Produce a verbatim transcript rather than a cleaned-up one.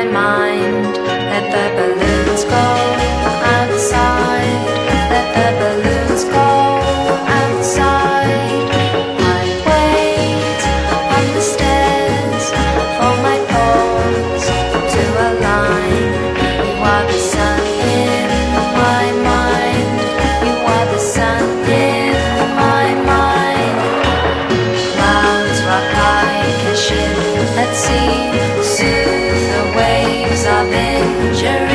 my mind. Let the balloons go outside. Let the balloons go outside. I wait on the stairs for my thoughts to align. You are the sun in my mind. You are the sun in my mind. Clouds rock like a ship at sea, soothe the waves of injury.